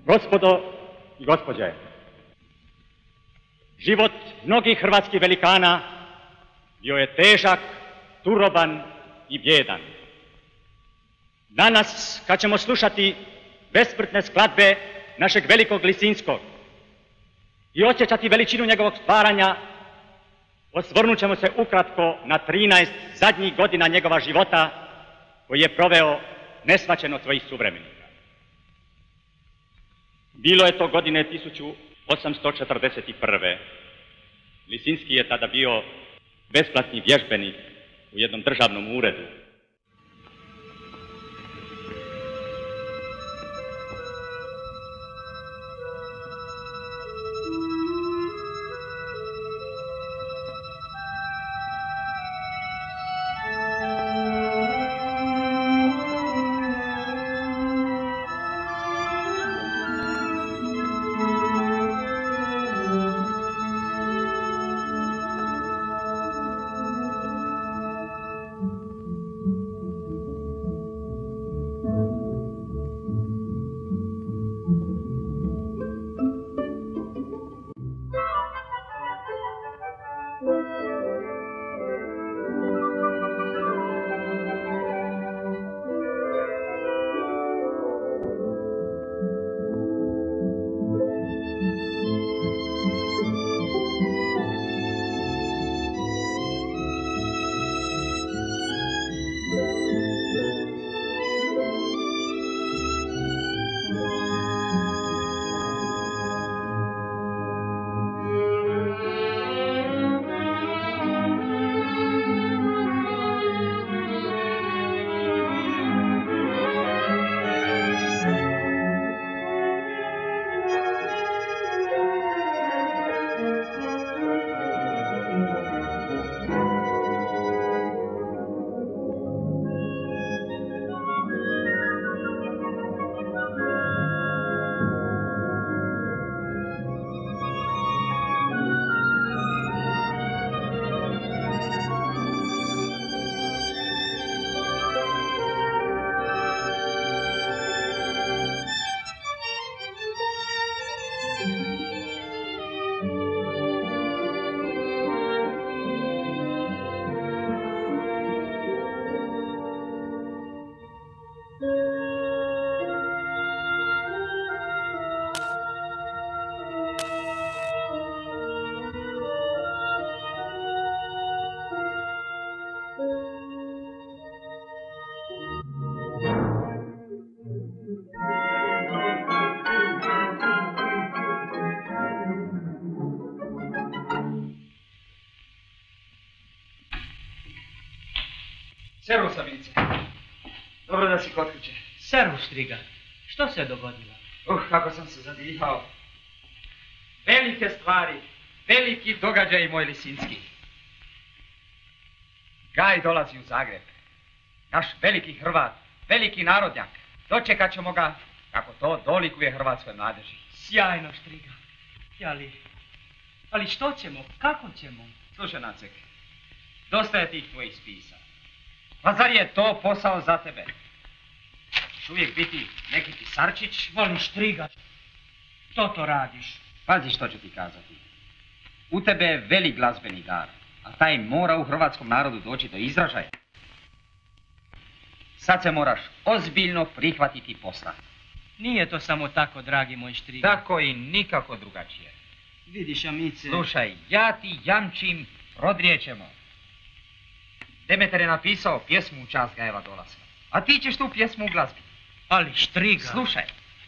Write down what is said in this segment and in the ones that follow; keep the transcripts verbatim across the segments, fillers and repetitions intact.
Gospodo i gospođe, život mnogih hrvatskih velikana bio je težak, turoban i bjedan. Danas, kad ćemo slušati besmrtne skladbe našeg velikog Lisinskog i osjećati veličinu njegovog stvaranja, osvrnut ćemo se ukratko na trinaest zadnjih godina njegova života koji je proveo nesvaćen od svojih suvremenika. Bilo je to godine tisuću osamsto četrdeset prve. Lisinski je tada bio besplatni vježbenik u jednom državnom uredu. Servus, Savice. Dobro da si kod kuće. Servus, striga. Što se je dogodilo? Uh, kako sam se zadihao. Velike stvari, veliki događaj, moj Lisinski. Gaj dolazi u Zagreb. Naš veliki Hrvat, veliki narodnjak. Dočekat ćemo ga kako to dolikuje hrvatskoj mladeži. Sjajno, striga. Ali, ali što ćemo? Kako ćemo? Slušaj, Nacek, dosta je tih tvojih spisa. Pa zar je to posao za tebe? Češ uvijek biti neki pisarčić? Volim, striga. Što to radiš? Pazi što ću ti kazati. U tebe je velik glazbeni dar, a taj mora u hrvatskom narodu doći do izražaja. Sad se moraš ozbiljno prihvatiti posla. Nije to samo tako, dragi moj striga. Tako i nikako drugačije. Vidiš, amice... Slušaj, ja ti jamčim, prodrijećemo. Demeter je napisao pjesmu u čast Gajeva dolaska. A ti ćeš tu pjesmu uglazbiti. Ali, striga... Slušaj.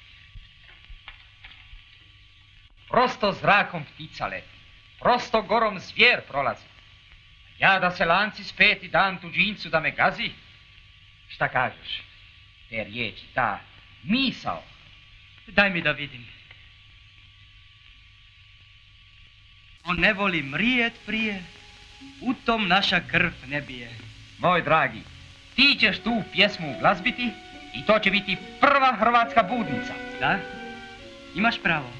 Prosto zrakom ptica leti. Prosto gorom zvijer prolazi. Ja da se lanci speti dam tuđincu da me gazi. Šta kažeš? Te riječi, ta misao. Daj mi da vidim. On ne voli mrijet prije, u tom naša krv ne bije. Moj dragi, ti ćeš tu pjesmu uglazbiti i to će biti prva hrvatska budnica. Da? Imaš pravo.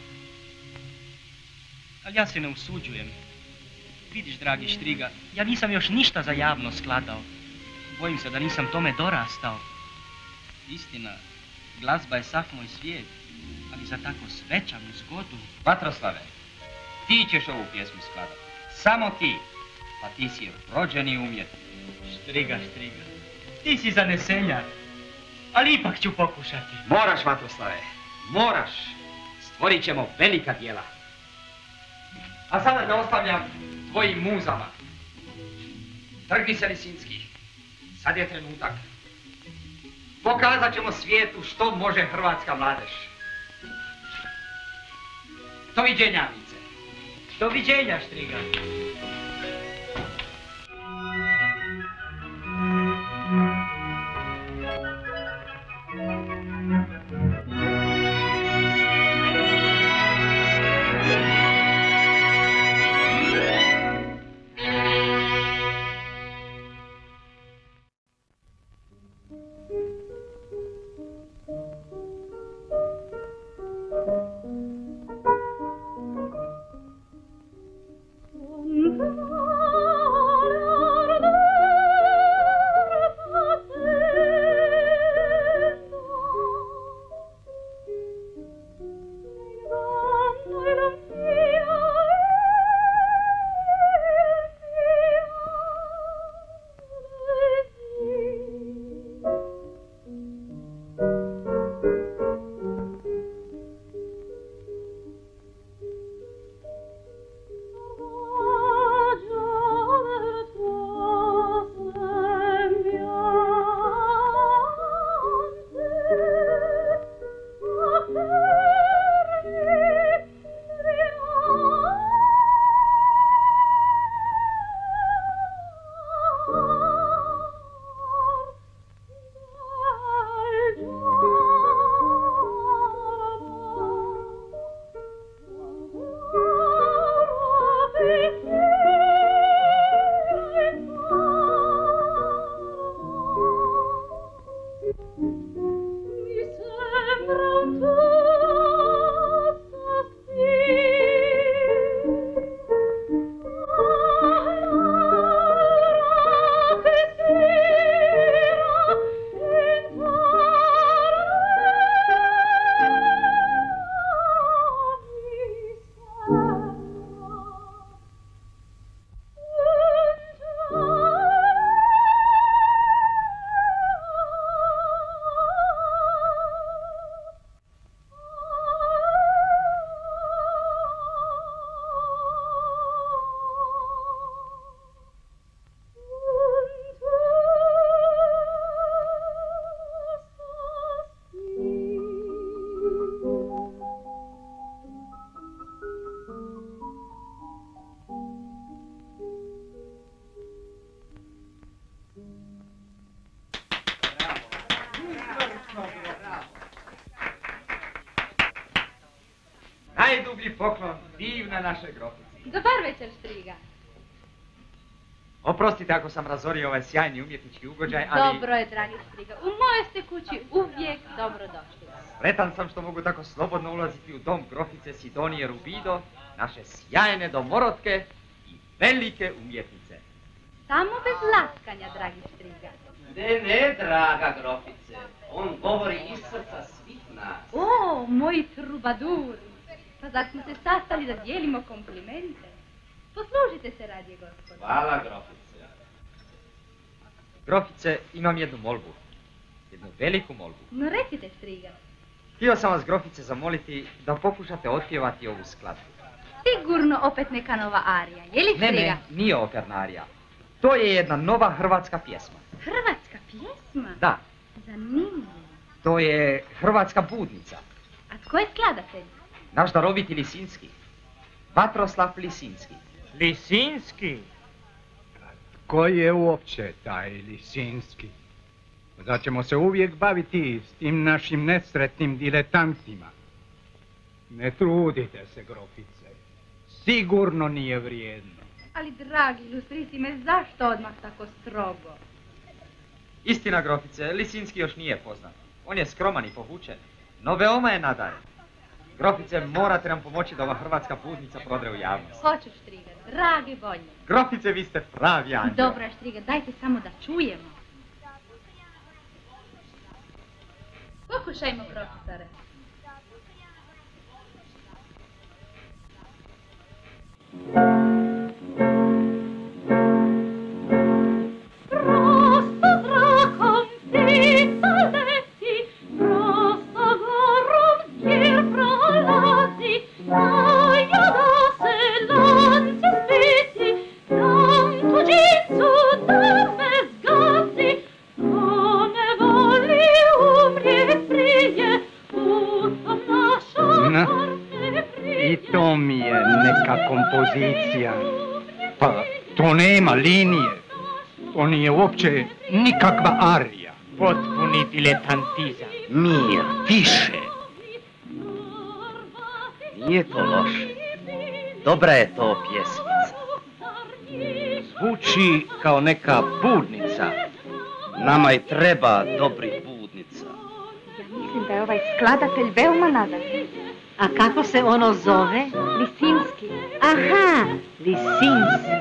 Ali ja se ne usuđujem. Vidiš, dragi striga, ja nisam još ništa za javno skladao. Bojim se da nisam tome dorastao. Istina, glazba je sav moj svijet, ali za tako svečanu zgodu. Vatroslave, ti ćeš ovu pjesmu skladati. Samo ti. Pa ti si rođeni umjetnik. Štriga, Štriga, ti si zanesenjak, ali ipak ću pokušati. Moraš, Vatroslave, moraš. Stvorit ćemo velika djela. A sada te ostavljam tvojim muzama. Trgni se, Lisinski. Sad je trenutak. Pokazat ćemo svijetu što može hrvatska mladež. Doviđenja, Vice. Doviđenja, Štriga. Najdublji poklon, divna naše grofice. Dobar večer, Štriga. Oprostite ako sam razorio ovaj sjajni umjetnički ugođaj, ali... Dobro je, dragi Štriga. U mojoj ste kući uvijek dobrodošli. Sretan sam što mogu tako slobodno ulaziti u dom grofice Sidonije Rubido, naše sjajne domorotke i velike umjetnice. Samo bez laskanja, dragi Štriga. Ne, ne, draga grofice. On govori iz srca svih nas. O, moji trubaduri. Pa zar smo se sastali da dijelimo komplimente? Poslužite se, radije gospodine. Hvala, grofice. Grofice, imam jednu molbu. Jednu veliku molbu. No recite, Štriga. Htio sam vas, grofice, zamoliti da pokušate otpjevati ovu skladbu. Sigurno opet neka nova arija, je li, Štriga? Ne, ne, nije operna arija. To je jedna nova hrvatska pjesma. Hrvatska pjesma? Da. Zanimljivo. To je hrvatska budnica. A tko je skladatelj? Naš daroviti Lisinski. Vatroslav Lisinski. Lisinski? Ko je uopće taj Lisinski? Zar ćemo se uvijek baviti s tim našim nesretnim diletantima? Ne trudite se, grofice. Sigurno nije vrijedno. Ali, dragi, ilustrisi me, zašto odmah tako strogo? Istina, grofice, Lisinski još nije poznat. On je skroman i povučen, no veoma je nadaren. Grofice, morate nam pomoći da ova hrvatska budnica prodre u javnost. Hoću, Štriga, dragi volje. Grofice, vi ste pravi anđeo. Dobro, Štriga, dajte samo da čujemo. Pokušajmo, profesore. I to mi je neka kompozicija. Pa, to nema linije. To nije uopće nikakva arija. Potpuni diletantizam. Mir, tiše. Nije to loše. Dobra je to pjesmica. Zvuči kao neka budnica. Nama i treba dobrih budnica. Ja mislim da je ovaj skladatelj veoma nadan. A kako se ono zove? Lisinski. Aha, Lisinski.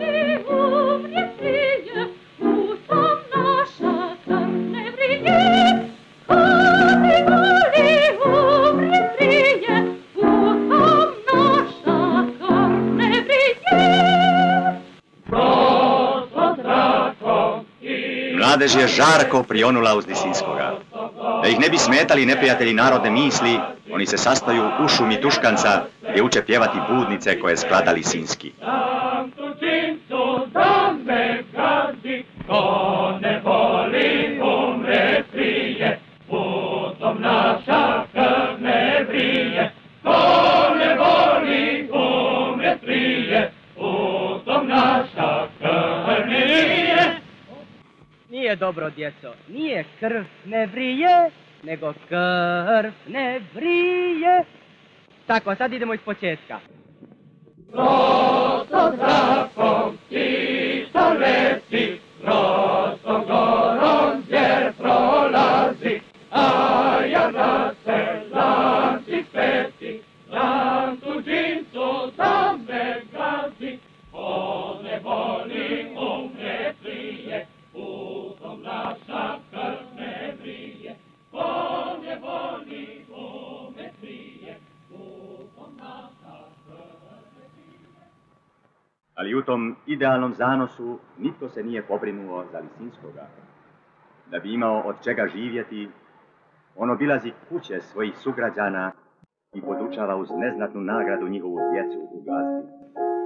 Mladež je žarko prionula uz Lisinskoga. Da ih ne bi smetali neprijatelji narodne misli, oni se sastaju u šumi Tuškanca gdje uče pjevati budnice koje sklada Lisinski. Ko ne voli umre prije, putom naša krv ne vrije. Ko ne voli umre prije, putom naša krv ne vrije. Nije dobro, djeco, nije krv ne vrije, nego krv ne vrije. Tako, sad idemo iz početka. Prosto zrakom ptica leti, prosto gorom zjer prolazi, a ja na selanci speti, nam tuđincu da me gazi. Ko ne voli umre prije, putom naša krv ne vrije. Ko ne voli umre prije, putom naša krv ne vrije. Ali u tom idealnom zanosu nitko se nije pobrinuo za Lisinskoga. Da bi imao od čega živjeti, on obilazi kuće svojih sugrađana i podučava uz neznatnu nagradu njihovu djecu u glazbi.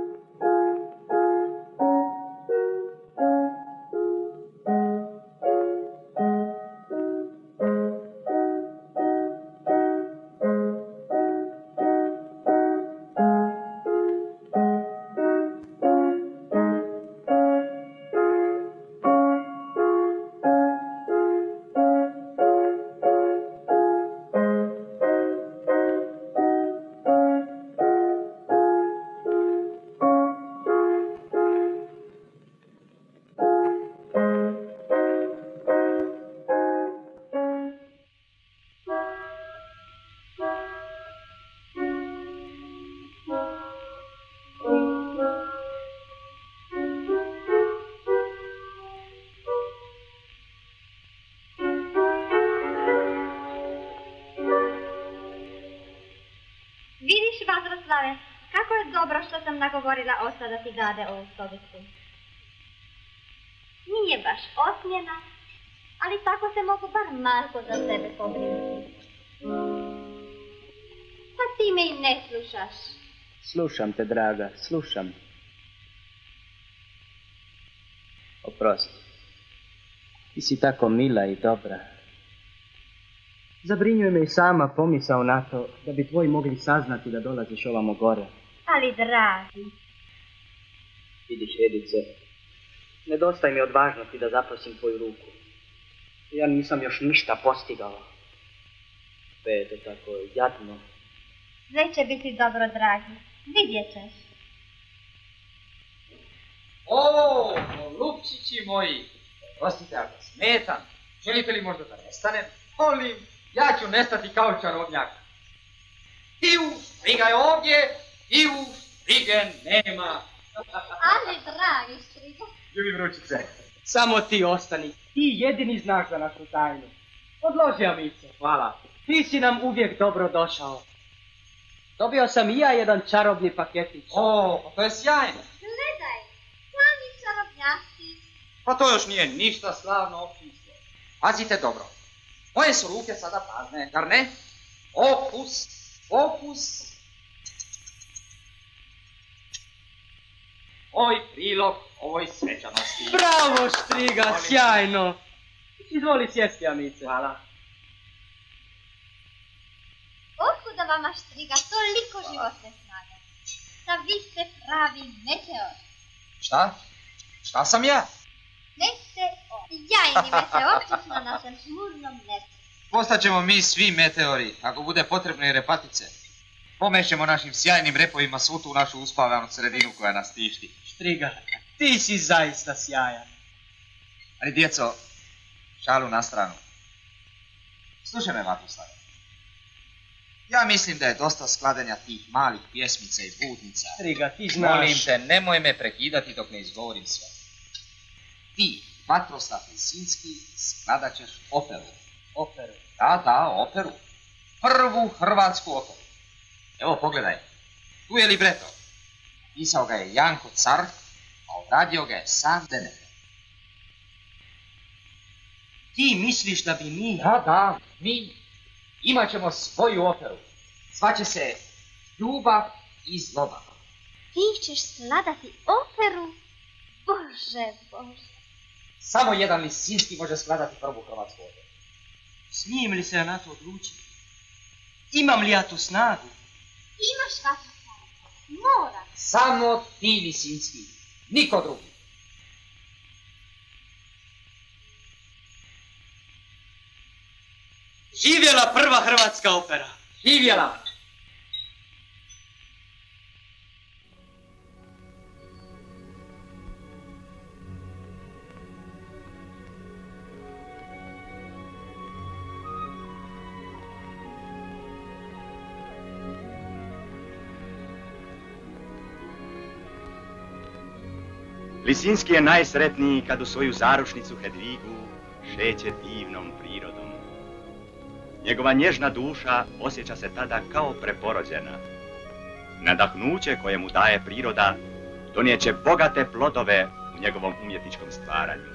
Vatroslave, kako je dobro što sam nagovorila oca da ti dade ovu sobicu. Nije baš osmjena, ali tako se mogu bar malko za sebe pobrinuti. Pa ti me i ne slušaš. Slušam te, draga, slušam. Oprosti. Ti si tako mila i dobra. Zabrinjuje me i sama pomisao na to da bi tvoji mogli saznati da dolaziš ovamo gore. Ali dragi. Vidiš, Edice, nedostaje mi odvažnosti da zaprosim tvoju ruku. Ja nisam još ništa postigao. Sve je to tako jadno. Sve će biti dobro, dragi. Vidjet ćeš. O, lupčići moji, prostite ako smetam, želite li možda da nestanem? Molim, ja ću nestati kao čarobnjak. Iu, striga je ovdje, iu, strige nema. Ali, dragi striga. Ljubim ručice. Samo ti ostani, ti jedini znaš za našu tajnu. Odloži, amice. Hvala. Ti si nam uvijek dobro došao. Dobio sam i ja jedan čarobni paketić. O, pa to je sjajno. Gledaj, sami čarobnjaci. Pa to još nije ništa slavno opisno. Pazite dobro. Moje su ruke sada prazne, zar ne? Opus, opus. Ovaj prilog ovoj svečanosti. Bravo, Štriga, sjajno. Izvoli sjesti, amice. Hvala. Otkuda vama, Štriga, toliko životne snage? Da vi ste pravi meteor. Šta? Šta sam ja? Meteor. Jajni meteorčić na našem žmurnom nebu. Postaćemo mi svi meteori, ako bude potrebno i repatice. Pomešćemo našim sjajnim repovima svu tu našu uspavanu sredinu koja nas tišti. Štriga, ti si zaista sjajan. Ali djeco, šalu na stranu. Slušaj me, Vatroslave. Ja mislim da je dosta skladanja tih malih pjesmica i budnica. Štriga, ti znaš... Molim te, nemoj me prekidati dok ne izgovorim sve. Ti, Vatroslav Lisinski, skladat ćeš operu. Operu? Da, da, operu. Prvu hrvatsku operu. Evo, pogledaj. Tu je libreto. Pisao ga je Janko Car, a odradio ga je sam Demet. Ti misliš da bi mi... Da, da, mi imat ćemo svoju operu. Zvaće se Ljubav i zloba. Ti ćeš skladati operu? Bože, Bože. Samo jedan Lisinski može skladati prvu hrvatsku operu. Smijem li se ja na to odlučiti? Imam li ja tu snagu? Imaš, Vatroslav. Mora. Samo ti, Lisinski. Niko drugi. Živjela prva hrvatska opera! Živjela! Lisinski je najsretniji kad u svoju zarušnicu Hedvigu šeće divnom prirodom. Njegova nježna duša osjeća se tada kao preporođena. Nadahnuće koje mu daje priroda donijeće bogate plodove u njegovom umjetničkom stvaranju.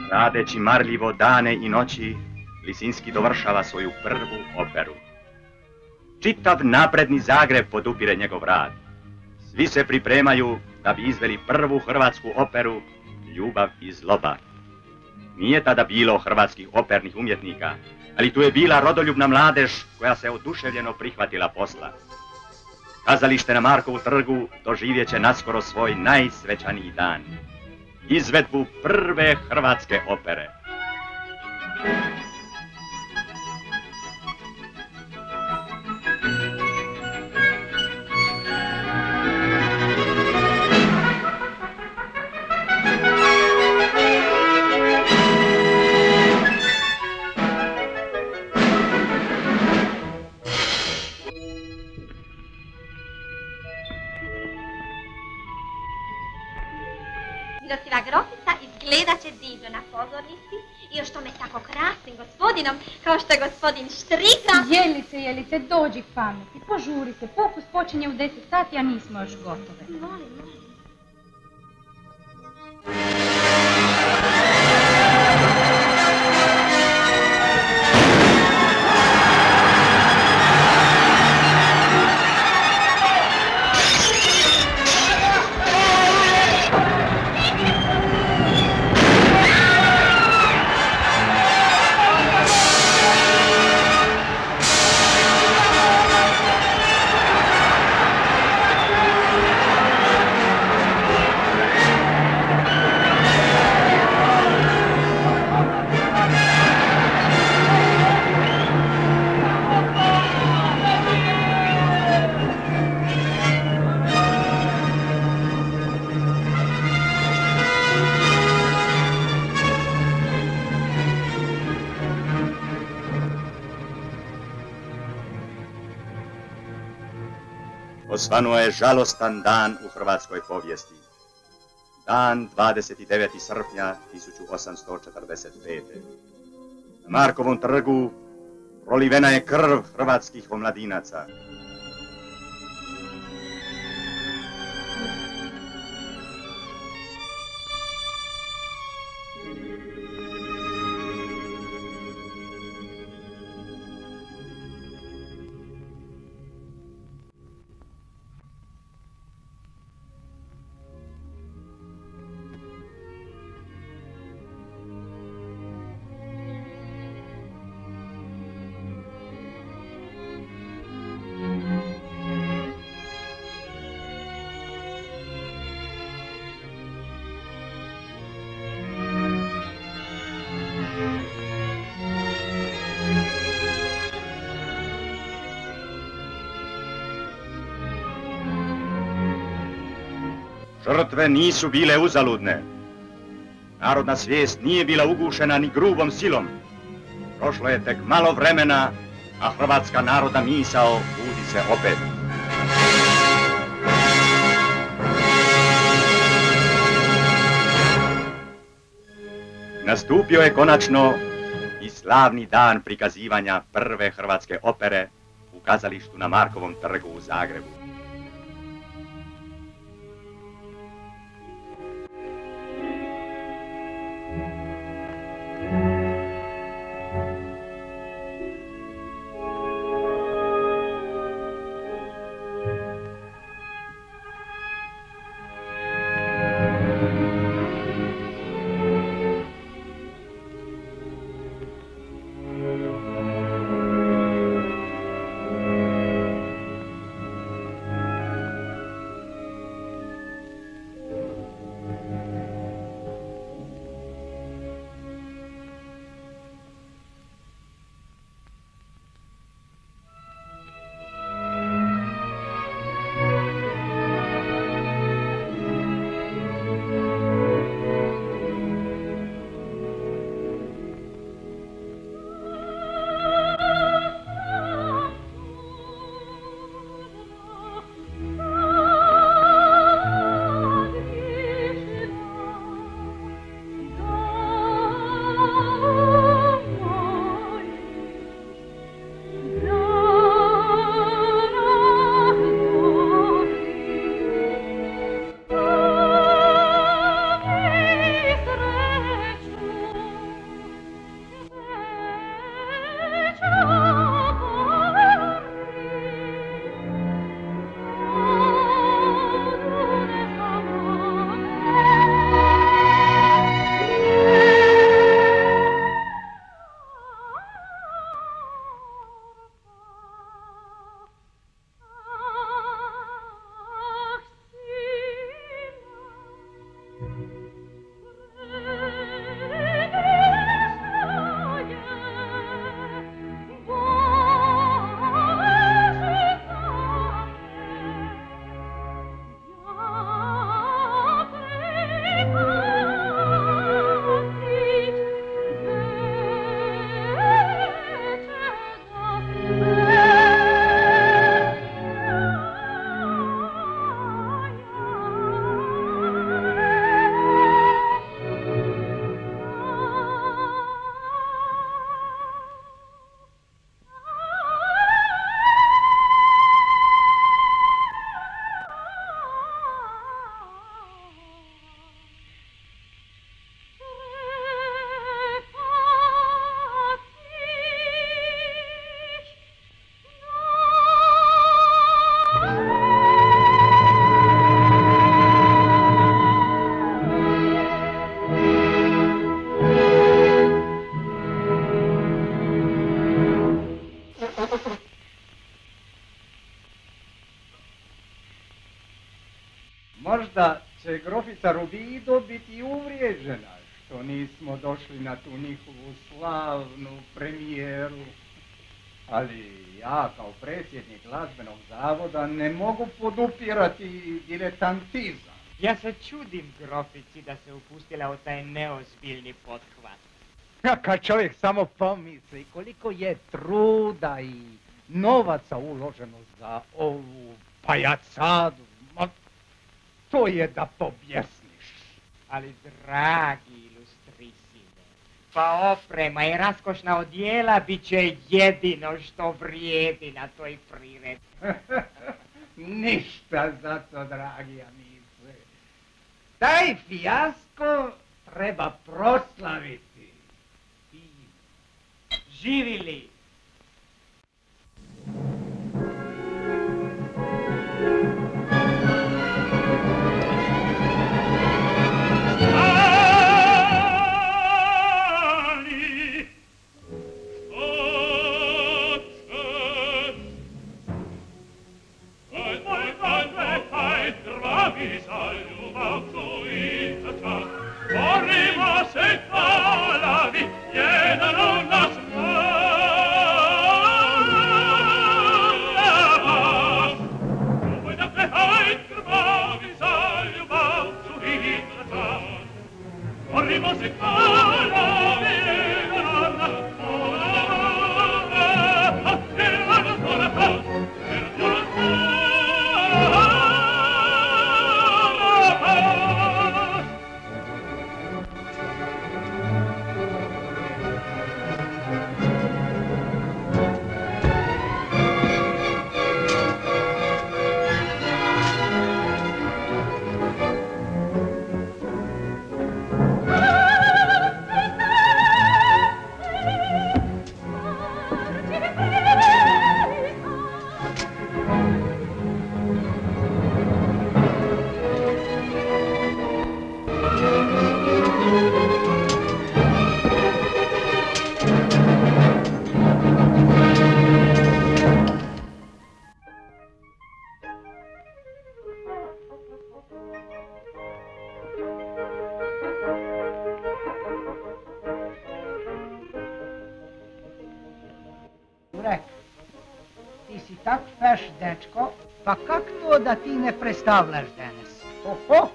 Radeći marljivo dane i noći, Lisinski dovršava svoju prvu operu. Čitav napredni Zagreb podupire njegov rad. Svi se pripremaju da bi izveli prvu hrvatsku operu Ljubav i zloba. Nije tada bilo hrvatskih opernih umjetnika, ali tu je bila rodoljubna mladež koja se oduševljeno prihvatila posla. Kazalište na Markovu trgu doživjet će naskoro svoj najsvećaniji dan. Izvedbu prve hrvatske opere. Milosiva grofica izgledat će divno na pozornici i još tome tako krasnim gospodinom kao što je gospodin Štriga. Jelice, Jelice, dođi pameti, požuri se, pokus počinje u deset sati, a nismo još gotove. Molim, molim. Osvanuo je žalostan dan u hrvatskoj povijesti. Dan dvadeset devetog srpnja tisuću osamsto četrdeset pete. Na Markovom trgu prolivena je krv hrvatskih omladinaca. Žrtve nisu bile uzaludne. Narodna svijest nije bila ugušena ni grubom silom. Prošlo je tek malo vremena, a hrvatska narodna misao budi se opet. Nastupio je konačno i slavni dan prikazivanja prve hrvatske opere u kazalištu na Markovom trgu u Zagrebu. Možda će grofica Rubido biti uvrijeđena što nismo došli na tu njihovu slavnu premijeru. Ali ja kao predsjednik glazbenog zavoda ne mogu podupirati diletantizam. Ja se čudim grofici da se upustila u taj neozbiljni pothvat. Ja kad čovjek samo pomisli koliko je truda i novaca uloženo za ovu pajacadu, to je da pobjesniš. Ali dragi ilustrisime, pa oprema i raskošna odjela bit će jedino što vrijedi na toj priredbi. Ništa za to, dragi amice. Taj fijasko treba proslaviti. Živili! Dečko, pa kak to da ti ne predstavljaš danas? Oho,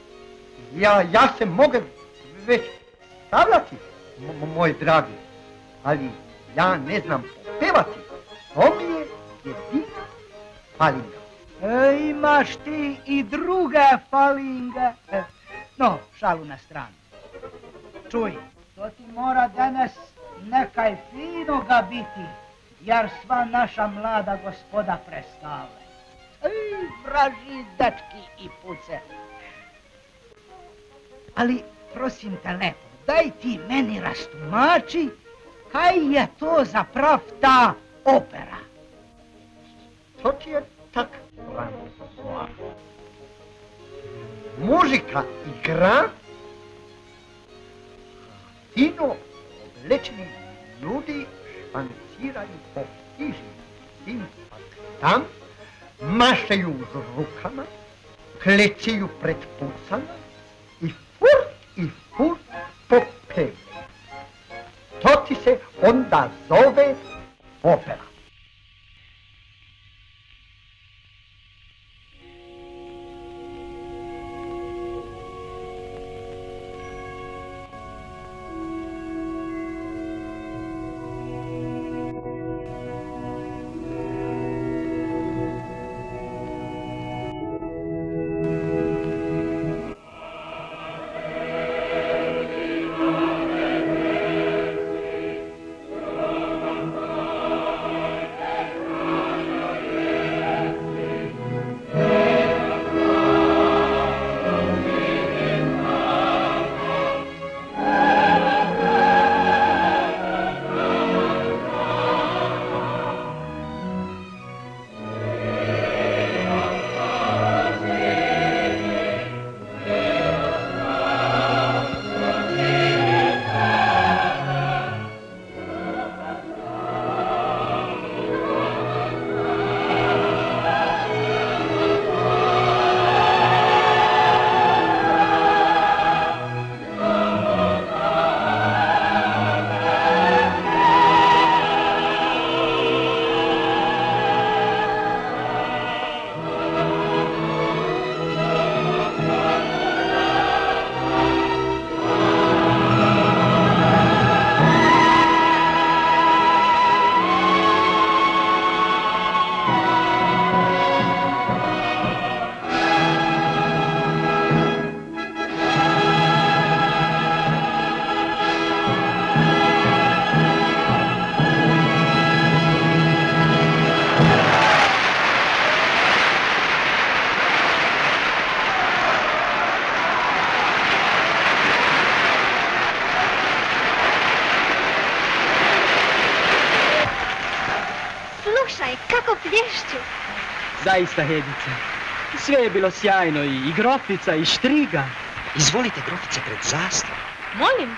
ja, ja se mogu već stavljati, moj dragi, ali ja ne znam popevati. To mi je jedina falinga. E, imaš ti i druge falinge. E, no, šalu na stranu. Čuj, to ti mora danas nekaj finoga biti. Jer sva naša mlada gospoda predstavlja. Ej, vraži dečki i puce. Ali, prosim te lepo, daj ti meni rastumači, kaj je to zaprav ta opera? To ti je tak Vatroslav. Muzika igra, fino oblečeni ljudi španciraju po hiži, tim pa tam, mašaju s rukama, klečeju pred pucama i furt i furt popeju. To ti se onda zove opera. Slušaj, kako plješću. Zaista, Hedice. Sve je bilo sjajno, i grofica, i štriga. Izvolite, grofice, pred zastav. Molim.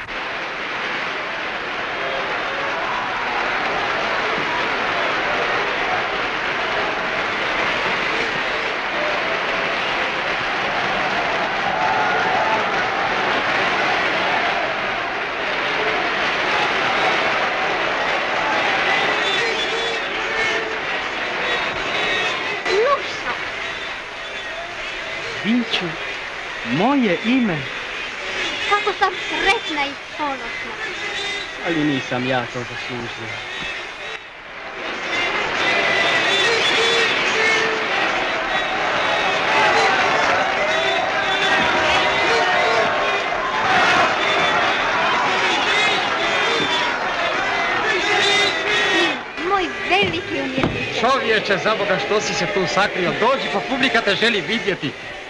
Biću, moje ime. Kako sam sretna i ponosna. Ali nisam ja to zaslužio. Moj veliki umjetnik. Čovječe, za Boga, što si se tu sakrio? Dođi, pa publika te želi vidjeti.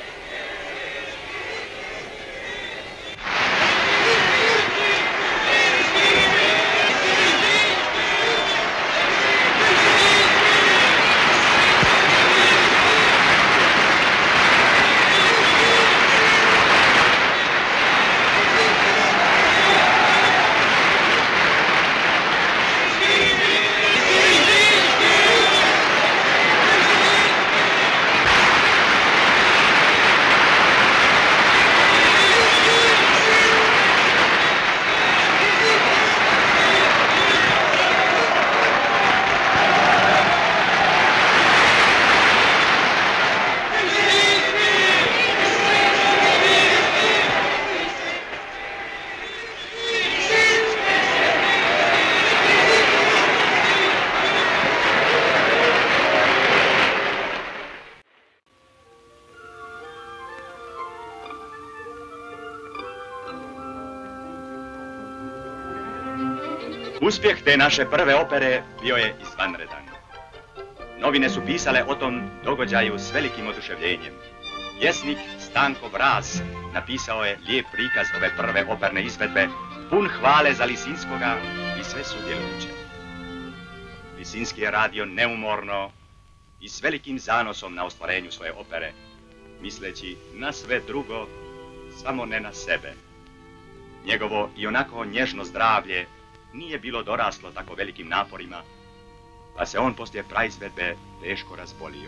Uspjeh te naše prve opere bio je izvanredan. Novine su pisale o tom događaju s velikim oduševljenjem. Pjesnik Stanko Vraz napisao je lijep prikaz ove prve operne izvedbe, pun hvale za Lisinskoga i sve sudjelujuće. Lisinski je radio neumorno i s velikim zanosom na ostvarenju svoje opere, misleći na sve drugo, samo ne na sebe. Njegovo i onako nježno zdravlje nije bilo doraslo tako velikim naporima, pa se on poslije praizvedbe teško razbolio.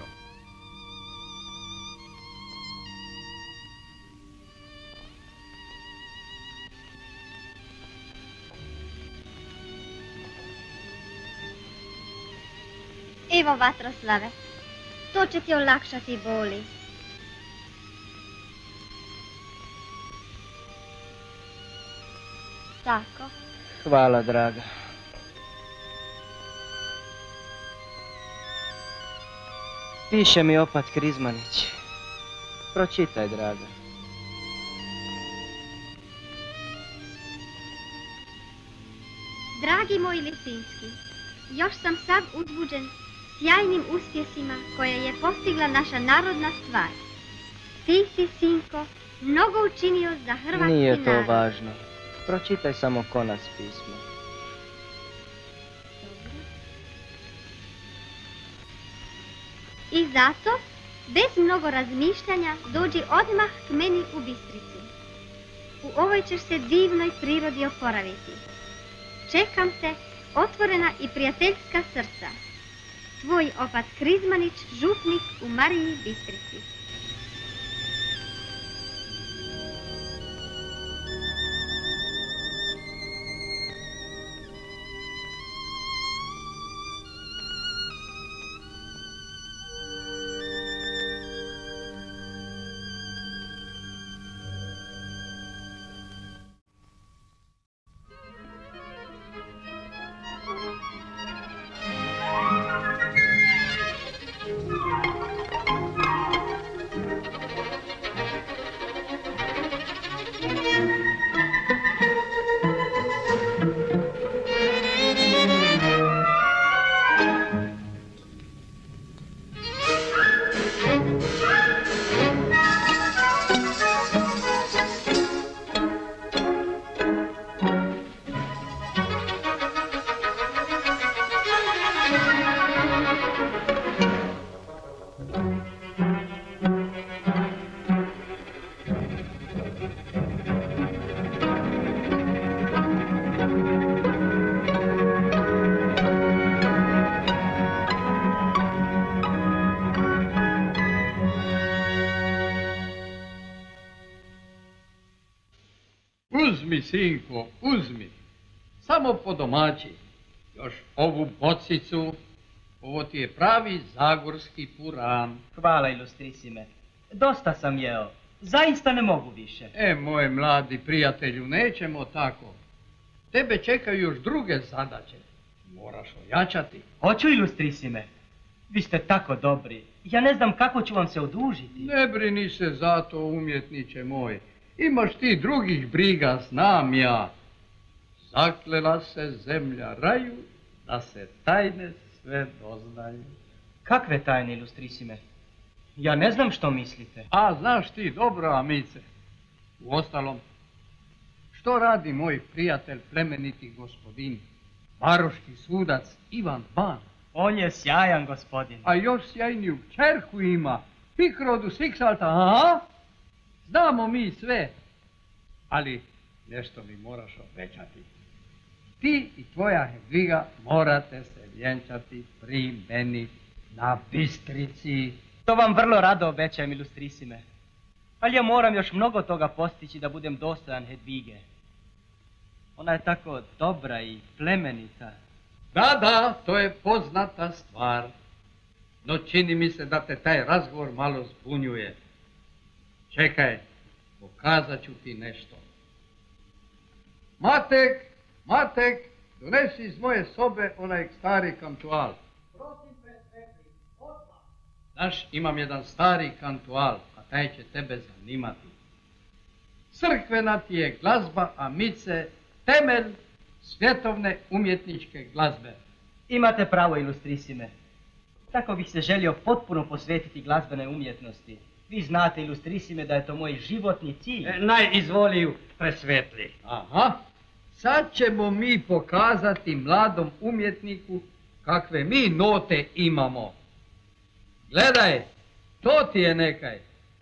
Evo, Vatroslave, to će ti olakšati boli. Tako. Hvala, draga. Piše mi opat Krizmanić. Pročitaj, draga. Dragi moj Lisinski, još sam sav uzbuđen sjajnim uspjesima koje je postigla naša narodna stvar. Ti si, sinko, mnogo učinio za hrvatski narod. Nije to važno. Pročitaj samo konac pisma. I zato, bez mnogo razmišljanja, dođi odmah k meni u Bistricu. U ovoj ćeš se divnoj prirodi oporaviti. Čekam te, otvorena i prijateljska srca. Tvoj opat Krizmanić, župnik u Mariji Bistrici. Uzmi, sinko, uzmi. Samo po domaći. Još ovu bocicu. Ovo ti je pravi zagorski puran. Hvala, ilustrisime. Dosta sam jeo. Zaista ne mogu više. E, moj mladi prijatelju, nećemo tako. Tebe čekaju još druge zadaće. Moraš ojačati. Hoću, ilustrisime. Vi ste tako dobri. Ja ne znam kako ću vam se odužiti. Ne brini se za to, umjetniče moj. Imaš ti drugih briga, znam ja. Zaklela se zemlja raju, da se tajne sve doznaju. Kakve tajne, ilustrisime? Ja ne znam što mislite. A, znaš ti dobro, amice. Uostalom, što radi moj prijatelj, plemeniti gospodin, varoški sudac Ivan Ban? On je sjajan gospodin. A još sjajniju kćerku ima, Pikrodu Siksalta, aha? Znamo mi sve, ali nešto mi moraš obećati. Ti i tvoja Hedviga morate se vjenčati pri meni na Bistrici. To vam vrlo rado obećajem, ilustrisime. Ali ja moram još mnogo toga postići da budem dostojan Hedvige. Ona je tako dobra i plemenita. Da, da, to je poznata stvar. No čini mi se da te taj razgovor malo zbunjuje. Čekaj, pokazat ću ti nešto. Matek, Matek, donesi iz moje sobe onaj stari kantual. Prosim, presvetli, odmah. Znaš, imam jedan stari kantual, a taj će tebe zanimati. Crkvena ti je glazba, amice, temelj svjetovne umjetničke glazbe. Imate pravo, ilustrisime. Tako bih se želio potpuno posvetiti glazbenoj umjetnosti. Vi znate, ilustrisime, da je to moj životni cilj. E, naj izvoliju presvetli. Aha, sad ćemo mi pokazati mladom umjetniku kakve mi note imamo. Gledaj, to ti je nekaj.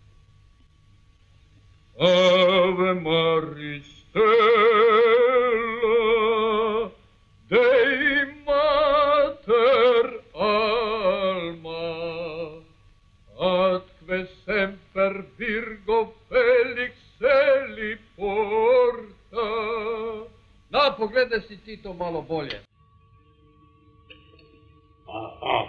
Ave Maris Stella, Dei Mater Alma, atque semper Virgo Felix Eli porta. Na, pogledaj si ti to malo bolje. Aha.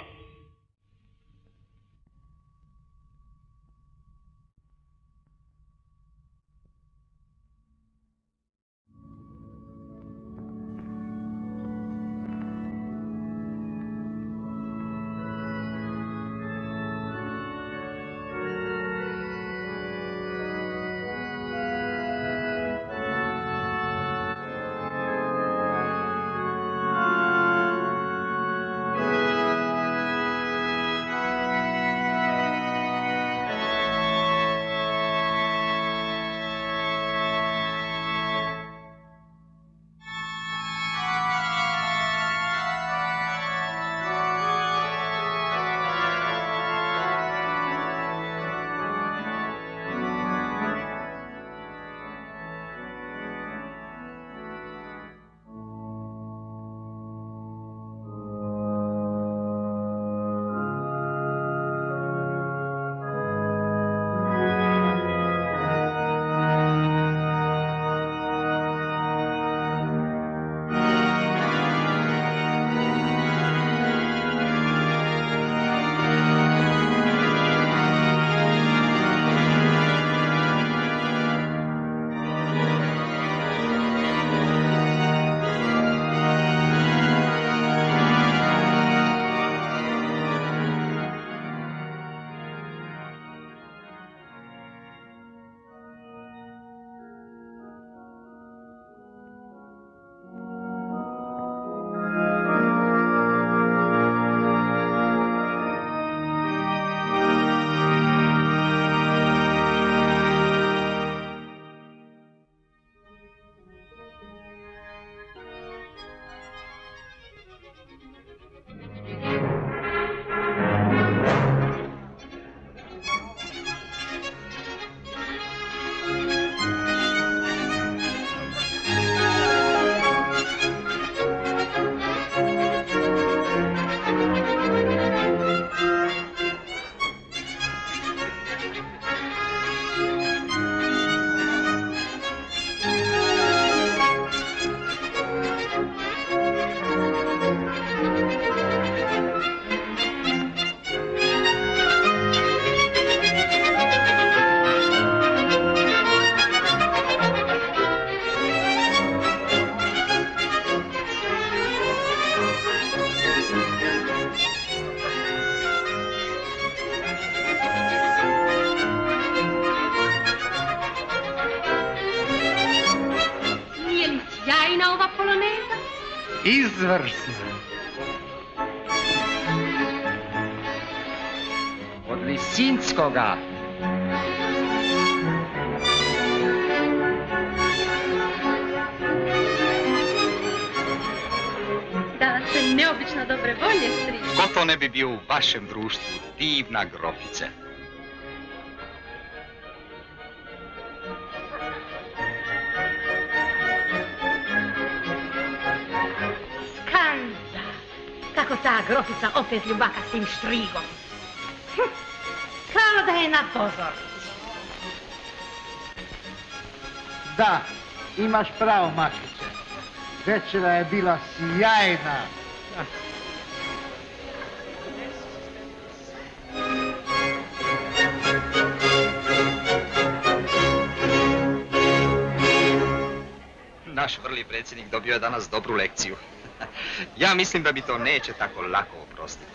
sjajna ova poloneza? Izvrsno. Od Lisinskoga. Da ste neobično dobre volje, stric. Ko to ne bi bio u vašem društvu, divna grofice? Skanza! Kako ta grofica opet ljubaka s tim štrigom. Hm, kao da je na pozornici. Da, imaš pravo, Makice. Večera je bila sjajna. Naš vrli predsjednik dobio je danas dobru lekciju. Ja mislim da bi to neće tako lako oprostiti.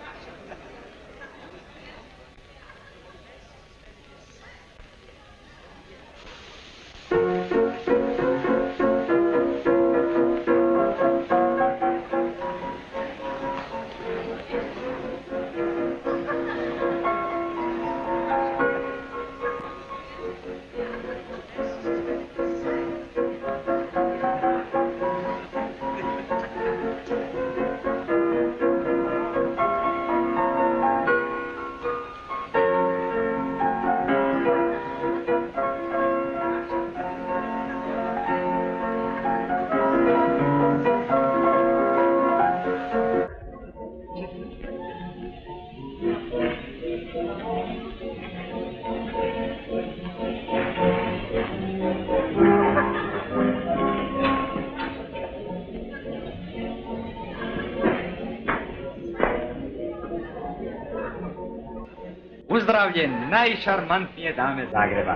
Uzdravlje najšarmantnije dame Zagreba.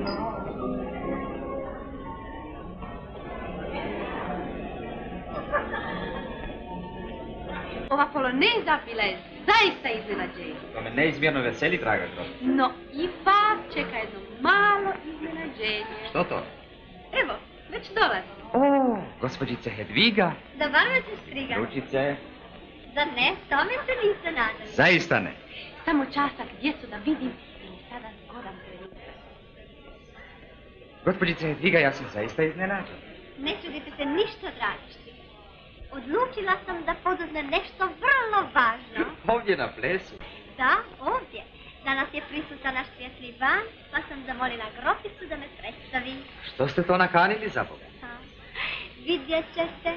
Ova poloneza bila je zaista iznenađenje. To me neizmjerno veseli, draga grof. No, ipak čeka jedno malo iznenađenje. Što to? Evo, već dolazi. O, gospođice Hedviga. Dobar večer, Striga. Ručice. Zar ne? Tome se niste nadali. Zaista ne. Samo časak djecu da vidim da mi sada zgodan trenutak. Gospođice Hedviga, ja sam zaista iznenađen. Ne čudite se ništa, dragi Striga. Odlučila sam da poduzmem nešto vrlo važno. Ovdje na plesu. Da, ovdje. Danas je prisutan naš svijetli ban, pa sam zamolila groficu da me predstavi. Što ste to nakanili za Boga? Ha. Vidjet ćete.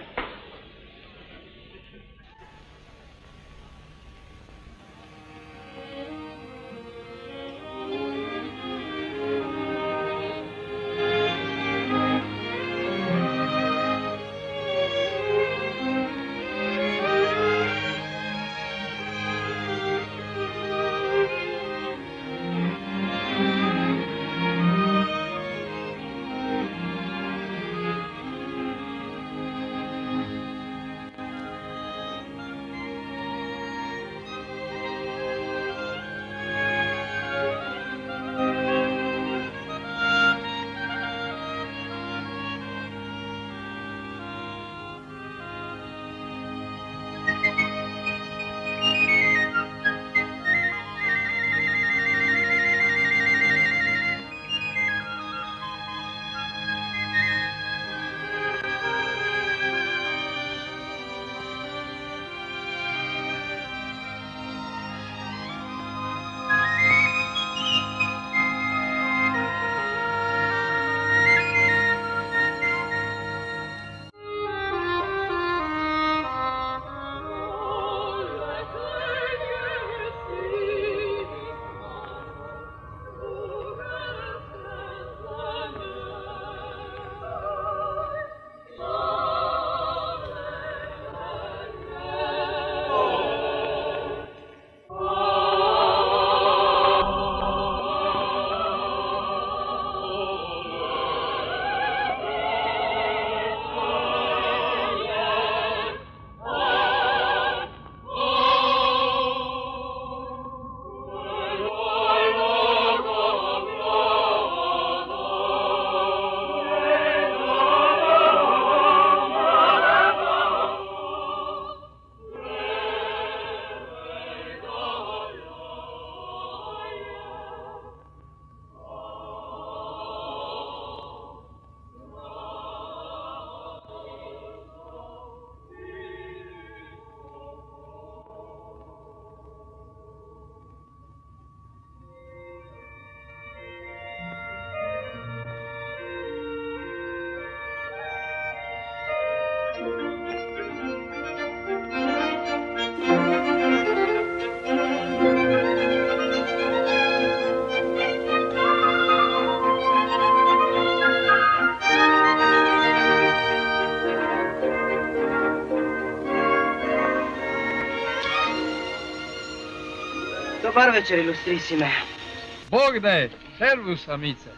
par večer, ilustrisime. Bog da je, servus, amice.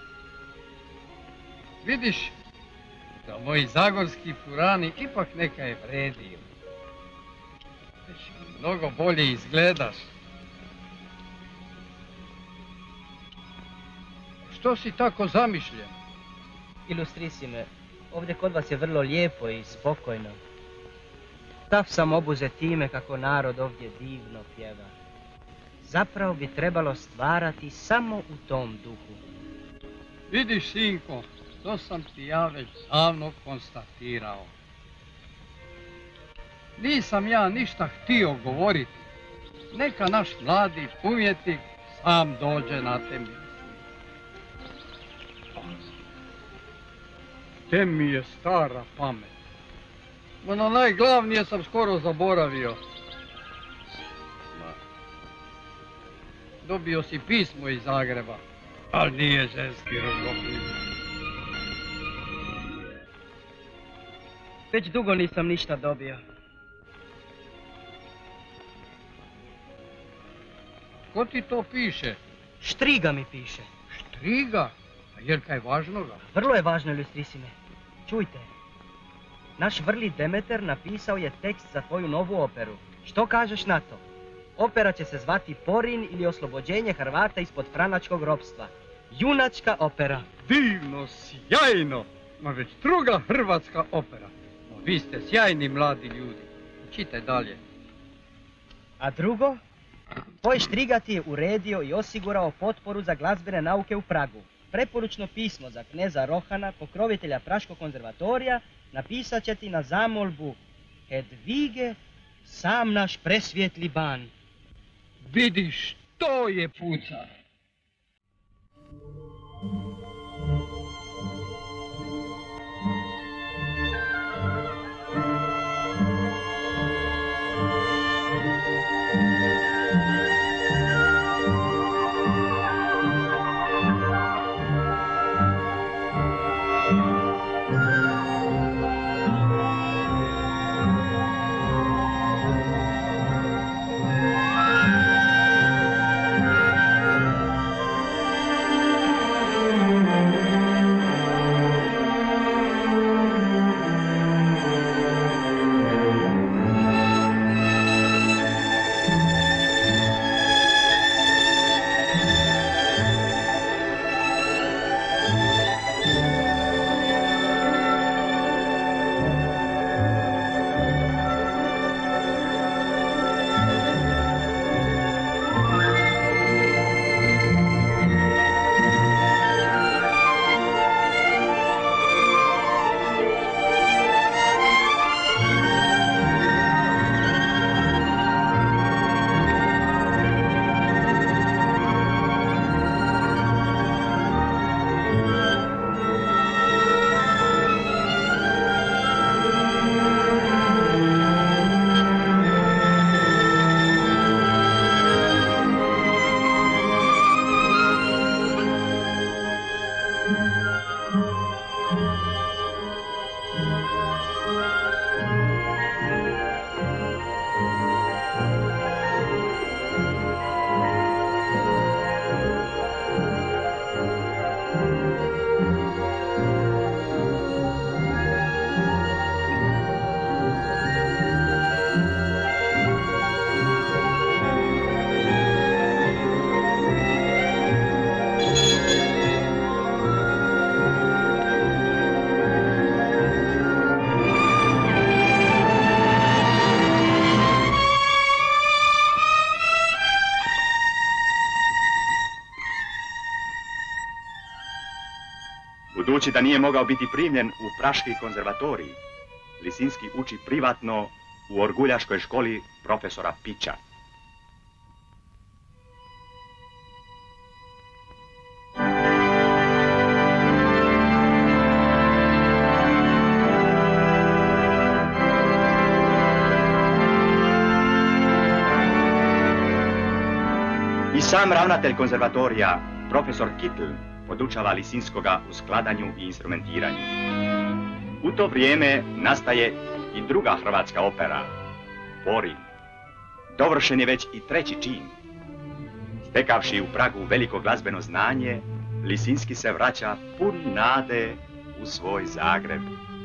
Vidiš da moji zagorski furani ipak neka je vredio. Već mnogo bolje izgledaš. Što si tako zamišljen? Ilustrisime, ovdje kod vas je vrlo lijepo i spokojno. Tav sam obuzet time kako narod ovdje divno pjeva. Zapravo bi trebalo stvarati samo u tom duhu. Vidiš, sinko, to sam ti ja već davno konstatirao. Nisam ja ništa htio govoriti. Neka naš mladi umjetnik sam dođe na te misli. Te mi je stara pamet. Ono najglavnije sam skoro zaboravio. Dobio si pismo iz Zagreba, ali nije ženski rukopis. Već dugo nisam ništa dobio. Ko ti to piše? Štriga mi piše. Štriga? A jer kaj važnoga? Vrlo je važno, ilustrisime. Čujte. Naš vrli Demeter napisao je tekst za tvoju novu operu. Što kažeš na to? Opera će se zvati Porin ili Oslobođenje Hrvata ispod franačkog ropstva. Junačka opera. Divno, sjajno! Ma već druga hrvatska opera. No, vi ste sjajni mladi ljudi. Čitaj dalje. A drugo? Tvoj Štriga ti je uredio i osigurao potporu za glazbene nauke u Pragu. Preporučno pismo za kneza Rohana, pokrovitelja Praškog konzervatorija, napisat će ti na zamolbu Hedvige, sam naš presvijetli ban. Vidiš, to je puca. Budući da nije mogao biti primljen u Praški konzervatorij, Lisinski uči privatno u orguljaškoj školi profesora Pića. I sam ravnatelj konzervatorija, profesor Kitl, podučava Lisinskoga u skladanju i instrumentiranju. U to vrijeme nastaje i druga hrvatska opera, Porin. Dovršen je već i treći čin. Stekavši u Pragu veliko glazbeno znanje, Lisinski se vraća pun nade u svoj Zagreb.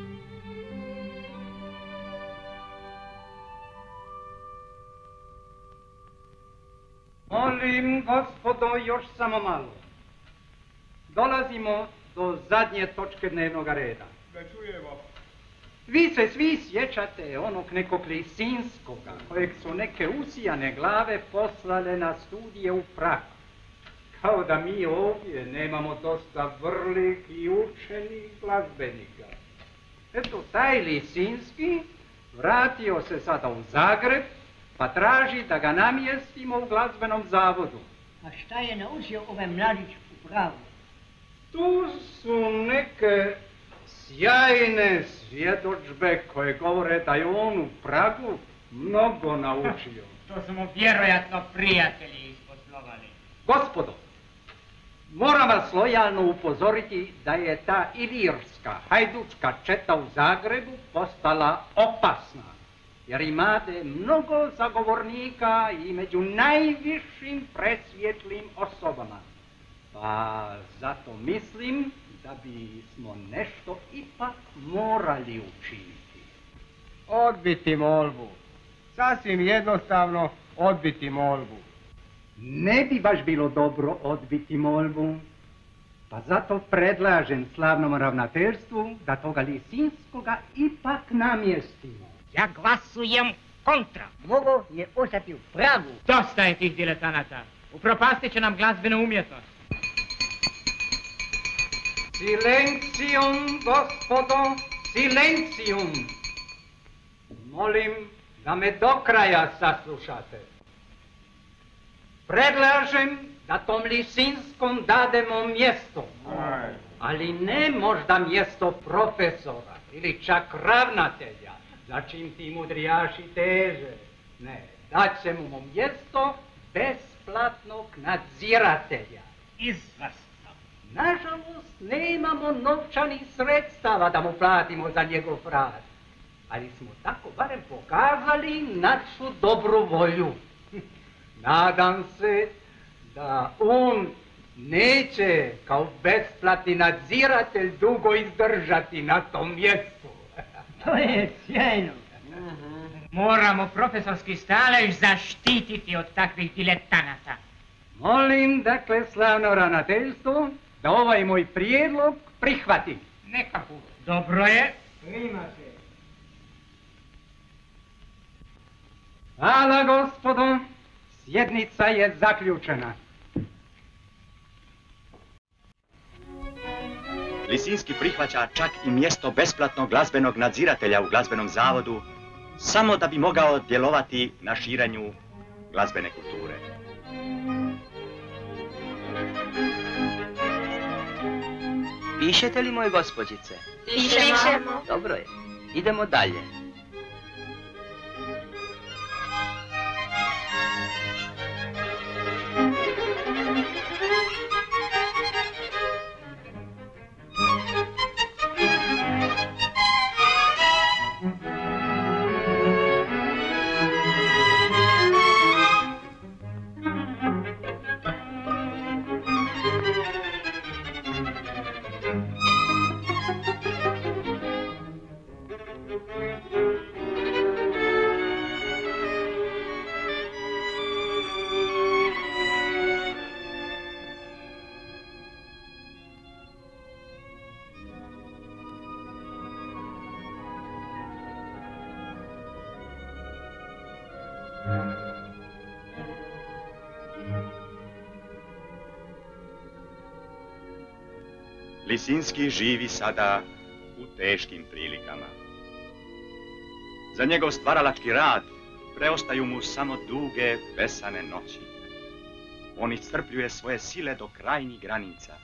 Molim, gospodo, još samo malo. Dolazimo do zadnje točke dnevnog reda. Da čujemo. Vi se svi sjećate onog nekog Lisinskoga, kojeg su neke usijane glave poslale na studije u Prag. Kao da mi ovdje nemamo dosta vrlih i učenih glazbenika. Eto, taj Lisinski vratio se sada u Zagreb, pa traži da ga namjestimo u glazbenom zavodu. A šta je naučio ovaj mladić u Pragu? Tu su neke sjajne svjedodžbe koje govore da je on u Pragu mnogo naučio. To su mu vjerojatno prijatelji isposlovali. Gospodo, moram vas lojalno upozoriti da je ta ilirska, hajdučka četa u Zagrebu postala opasna. Jer imate mnogo zagovornika i među najvišim presvjetlim osobama. Pa zato mislim da bismo nešto ipak morali učiniti. Odbiti molbu. Sasvim jednostavno odbiti molbu. Ne bi baš bilo dobro odbiti molbu. Pa zato predlažem slavnom ravnateljstvu da toga Lisinskoga ipak namjestimo. Ja glasujem kontra. Mogo je ostati u Pragu. Dosta je tih diletanata. Upropastit će nam glazbenu umjetnost. Silencijum, gospodo, silencijum. Molim da me do kraja saslušate. Predlažem da tom Lisinskom dademo mjesto. Ali ne možda mjesto profesora ili čak ravnatelja, za čim ti mudrijaši teže. Ne, daćemo mu mjesto besplatnog nadziratelja. Izvrsno. Nažalost, nemamo novčanih sredstava da mu platimo za njegov rad. Ali smo tako barem pokazali našu dobru volju. Nadam se da on neće kao besplatni nadziratelj dugo izdržati na tom mjestu. To je sjajno. Moramo profesorski stalež zaštititi od takvih diletanata. Molim, dakle, slavno ravnateljstvo da ovaj moj prijedlog prihvati. Nekako. Dobro je. Prima se. Hvala, gospodo. Sjednica je zaključena. Lisinski prihvaća čak i mjesto besplatnog glazbenog nadziratelja u glazbenom zavodu, samo da bi mogao djelovati na širenju glazbene kulture. Pišete li, moje gospođice? Pišemo. Dobro je. Idemo dalje. Lisinski živi sada u teškim prilikama. Za njegov stvaralački rad preostaju mu samo duge, besane noći. On iscrpljuje svoje sile do krajnjih granica.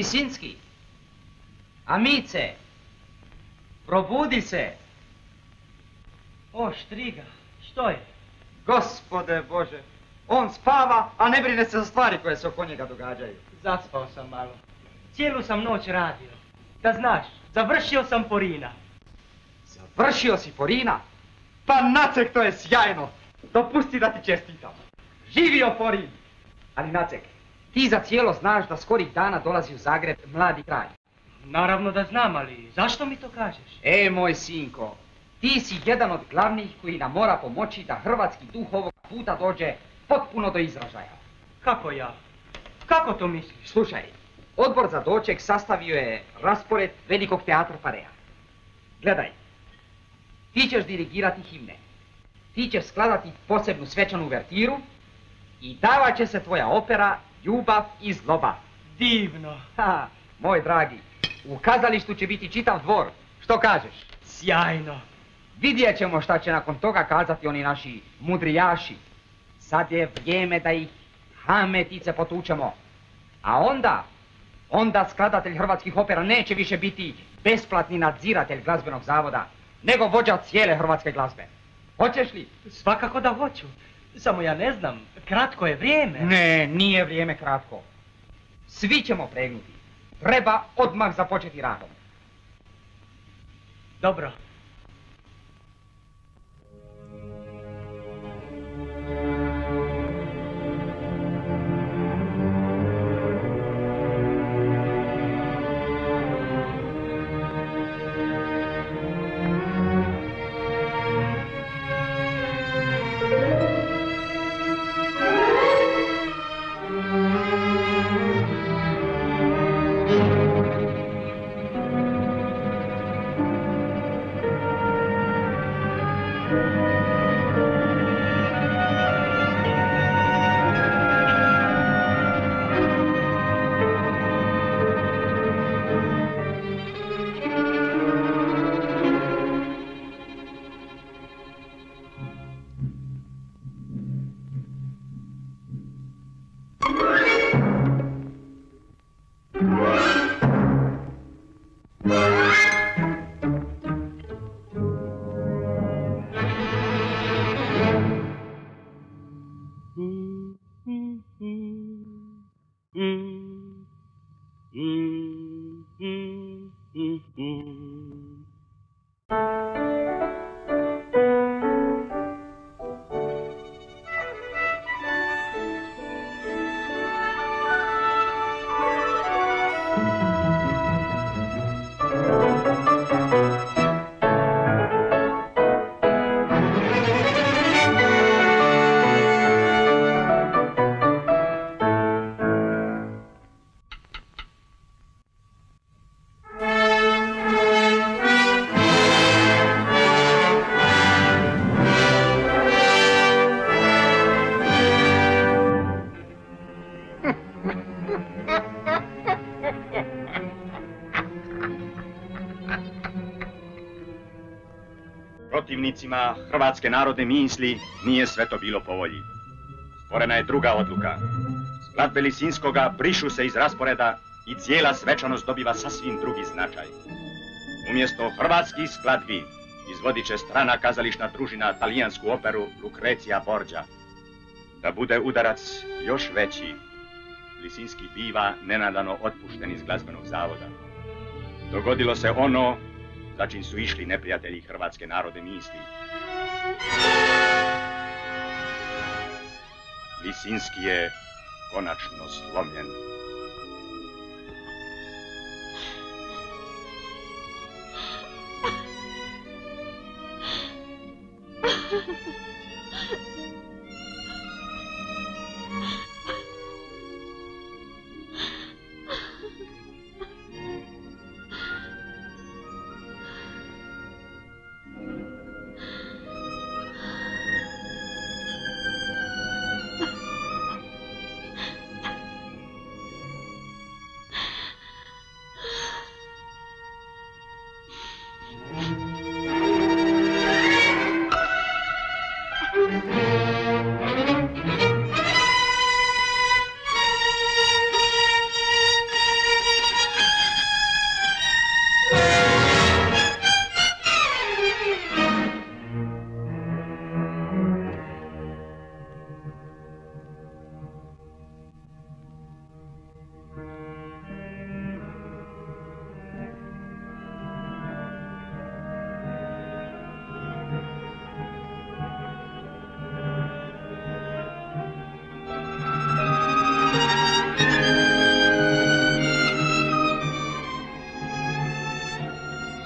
Lisinski, Amice, probudi se. O, Štriga, što je? Gospode Bože, on spava, a ne brine se za stvari koje se oko njega događaju. Zaspao sam malo. Cijelu sam noć radio. Da znaš, završio sam Porina. Završio si Porina? Pa Nacek, to je sjajno. Dopusti da ti čestitam. Živio Porin. Ali Nacek, ti za cijelo znaš da skorih dana dolazi u Zagreb mladi kralj. Naravno da znam, ali zašto mi to kažeš? E, moj sinko, ti si jedan od glavnih koji nam mora pomoći da hrvatski duh ovog puta dođe potpuno do izražaja. Kako ja? Kako to misliš? Slušaj, odbor za doček sastavio je raspored velikog teatra Pareja. Gledaj, ti ćeš dirigirati himne, ti ćeš skladati posebnu svečanu uvertiru i davat će se tvoja opera Ljubav i zloba. Divno. Ha, moj dragi, u kazalištu će biti čitav dvor. Što kažeš? Sjajno. Vidjet ćemo šta će nakon toga kazati oni naši mudrijaši. Sad je vrijeme da ih hametice potučemo. A onda, onda skladatelj hrvatskih opera neće više biti besplatni nadziratelj glazbenog zavoda, nego vođa cijele hrvatske glazbe. Hoćeš li? Svakako da hoću. Samo ja ne znam, kratko je vrijeme. Ne, nije vrijeme kratko. Svi ćemo pregnuti. Treba odmah započeti radom. Dobro. Protivnicima hrvatske narodne misli nije sve to bilo po volji. Stvorena je druga odluka. Skladbe Lisinskoga brišu se iz rasporeda i cijela svečanost dobiva sasvim drugi značaj. Umjesto hrvatskih skladbi izvodit će strana kazališna družina talijansku operu Lucrezia Borgia. Da bude udarac još veći, Lisinski biva nenadano otpušten iz glazbenog zavoda. Dogodilo se ono za čim su išli neprijatelji hrvatske narodne misli. Lisinski je konačno slomljen.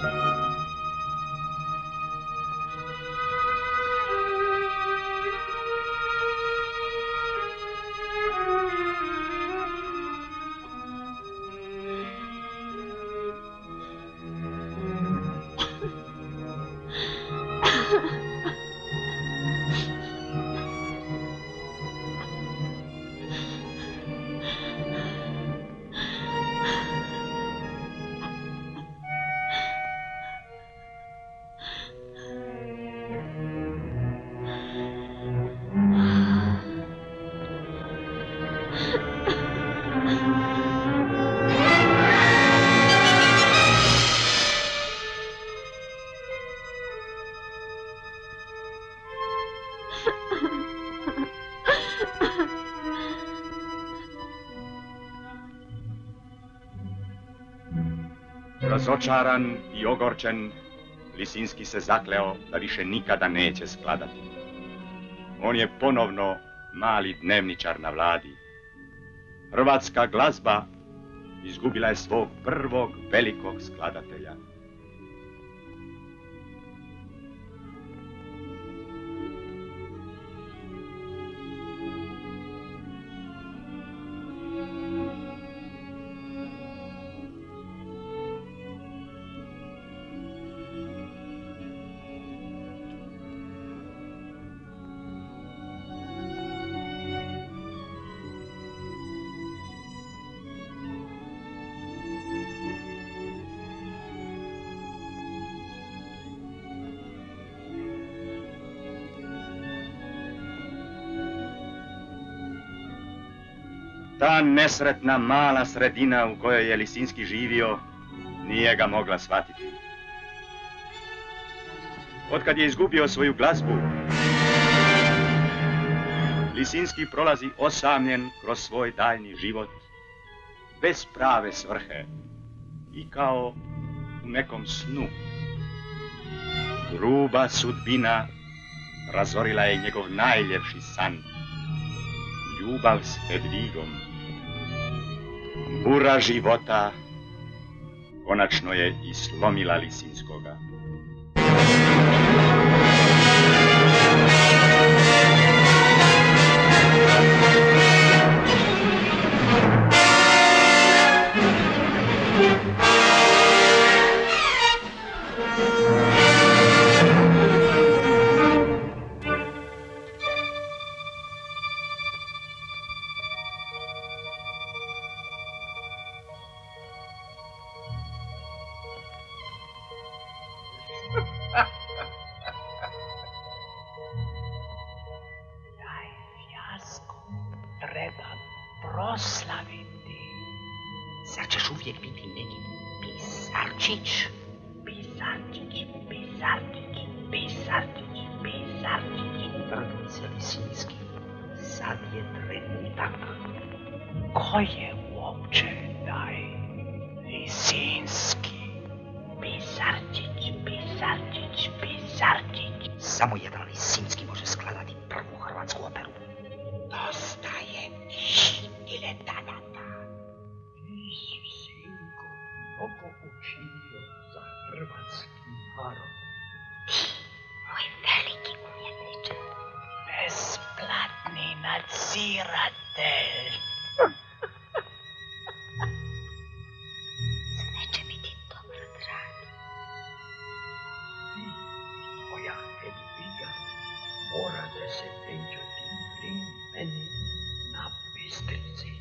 Razočaran i ogorčen, Lisinski se zakleo da više nikada neće skladati. On je ponovno mali dnevničar na vladi. Hrvatska glazba izgubila je svog prvog velikog skladatelja. Ta nesretna mala sredina u kojoj je Lisinski živio nije ga mogla shvatiti. Otkad je izgubio svoju glazbu, Lisinski prolazi osamljen kroz svoj daljni život, bez prave svrhe i kao u nekom snu. Gruba sudbina razorila je njegov najljepši san, ljubav s Hedvigom. Bura života konačno je i slomila Lisinskoga. Samo jedan Lisinski može skladati prvu hrvatsku operu. Dosta je diletanata. Ti si, sinko, mnogo učinio za hrvatski narod. Moj veliki umjetniče. Besplatni nadziratelj. Sve će biti dobro, dragi. Ti i tvoja Hedviga morate se venčati pri meni na Bistrici.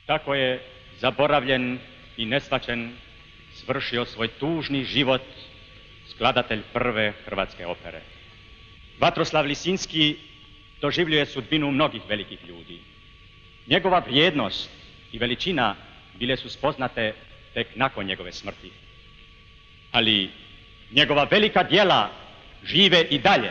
Tako je zaboravljen i nesvaćen svršio svoj tužni život skladatelj prve hrvatske opere. Vatroslav Lisinski doživljuje sudbinu mnogih velikih ljudi. Njegova vrijednost i veličina bile su spoznate tek nakon njegove smrti. Ali njegova velika djela žive i dalje.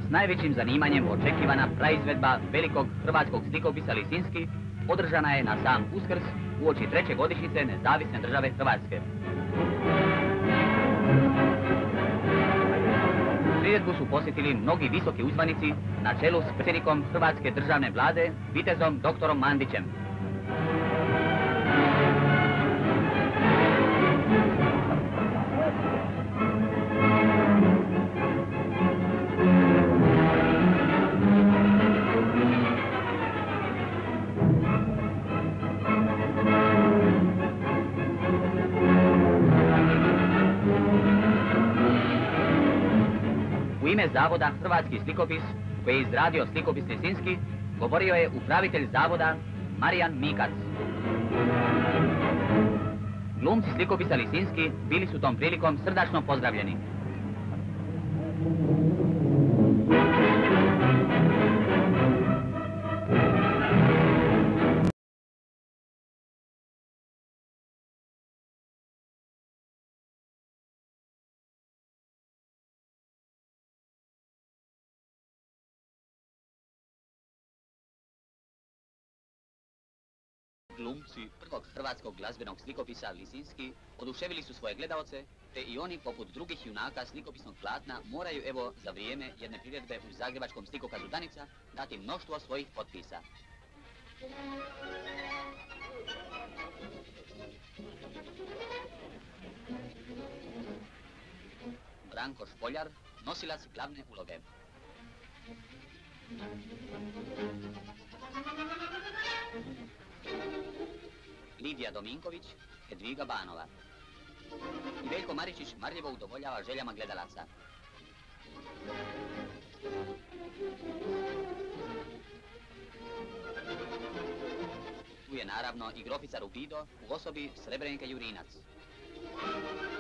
s najvećim zanimanjem očekivana praizvedba velikog hrvatskog slikopisa Lisinski održana je na sam Uskrs uoči treće godišnjice nezavisne države Hrvatske. Priredbu su posjetili mnogi visoki uzvanici na čelu s predsjednikom Hrvatske državne vlade, vitezom doktorom Mandićem. U ime Zavoda Hrvatski slikopis, koji je izradio slikopis Lisinski, govorio je upravitelj zavoda Marijan Mikac. Glumci slikopisa Lisinski bili su tom prilikom srdačno pozdravljeni. Glumci prvog hrvatskog glazbenog slikopisa Lisinski oduševili su svoje gledaoce, te i oni, poput drugih junaka slikopisnog platna, moraju evo za vrijeme jedne priredbe u zagrebačkom slikokazu Danica dati mnoštvo svojih potpisa. Branko Špoljar, nosilac glavne uloge. Lidija Dominković, Hedviga Banova. I Veljko Maričić marljivo udovoljava željama gledalaca. Tu je naravno i grofica Rubido u osobi Srebrenike Jurinac.